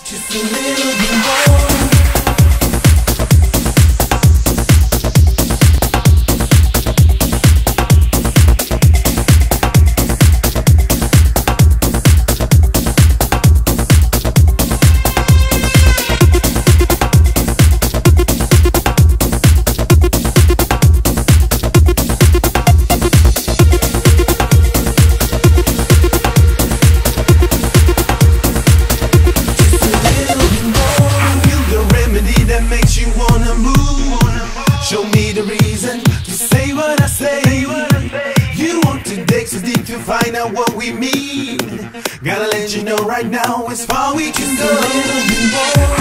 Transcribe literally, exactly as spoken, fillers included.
Just a little bit more. Makes you wanna move. Show me the reason to say what I say. You want to dig so deep to find out what we mean. Gotta let you know right now as far we can go.